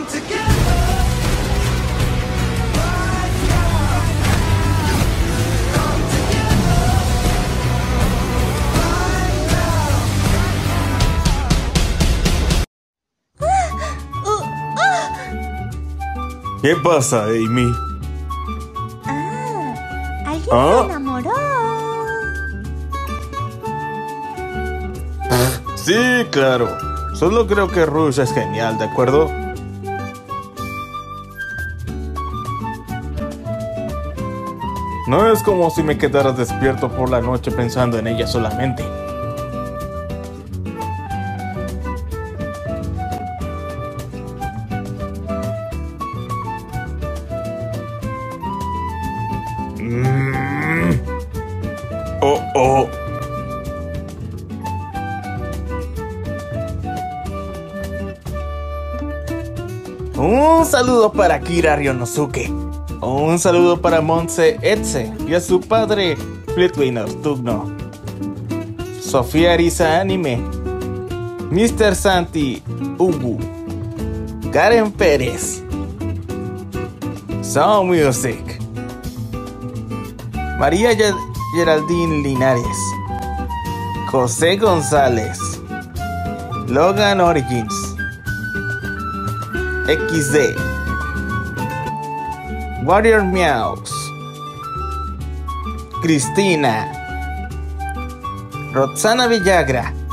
¿Qué pasa, Amy? Alguien se enamoró. Sí, claro. Solo creo que Rush es genial, ¿de acuerdo? No es como si me quedara despierto por la noche pensando en ella solamente. Oh. Un saludo para Kira Ryonosuke. Un saludo para Monse Etze y a su padre Fleetwin Tugno. Sofía Arisa Anime. Mr. Santi Ubu. Karen Pérez. Sound Music. María Geraldine Linares. José González. Logan Origins. XD. Warrior Meows. Cristina. Roxana Villagra.